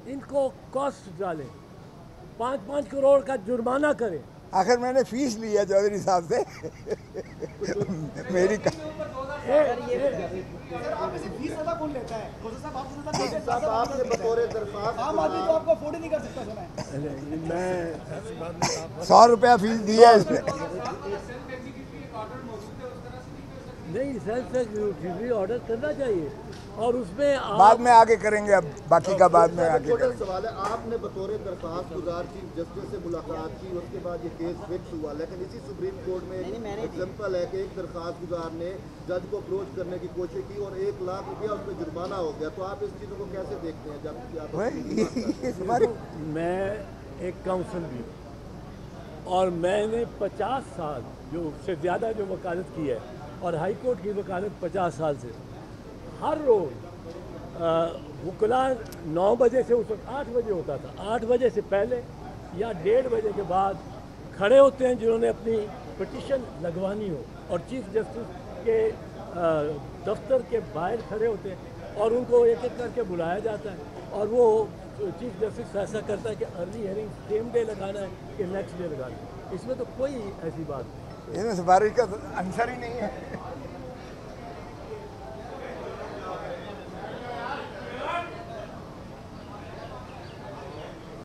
इनको कॉस्ट डालें, 5-5 करोड़ का जुर्माना करें। आखिर मैंने फीस ली है चौधरी साहब से मेरी कौन लेता है? आपने बतौर दरख्वास्त आम आदमी तो आपको अफोर्ड ही नहीं कर सकता सुना है। मैं 100 रुपया फीस दी है इसने। नहीं, सेल्फ एग्जीक्यूटिव ऑर्डर करना चाहिए और उसमें बाद में आगे करेंगे, अब बाकी का बाद में आगे छोटा करेंगे। सवाल है, आपने बतौर दरख्वास्त गुजार चीफ जस्टिस से मुलाकात की, उसके बाद ये केस फिक्स हुआ, लेकिन इसी सुप्रीम कोर्ट में एक एग्जाम्पल है कि एक दरख्वास्त गुजार ने जज को अप्रोच करने की कोशिश की और 1 लाख रुपया उस पर जुर्माना हो गया। तो आप इस चीज़ों को कैसे देखते हैं जब आप मैं एक काउंसिल भी हूँ और मैंने 50 साल जो उससे ज़्यादा जो वकालत की है और हाई कोर्ट की वकालत 50 साल से, हर रोज़ वकला 9 बजे से उस वक्त 8 बजे होता था, 8 बजे से पहले या 1:30 बजे के बाद खड़े होते हैं जिन्होंने अपनी पिटीशन लगवानी हो और चीफ जस्टिस के दफ्तर के बाहर खड़े होते हैं और उनको एक एक करके बुलाया जाता है और वो चीफ जस्टिस फैसला करता है कि अर्ली हियरिंग सेम डे लगाना है कि नेक्स्ट डे लगाना है। इसमें तो कोई ऐसी बात नहीं, इसमें सिफारिश का आंसर ही नहीं है।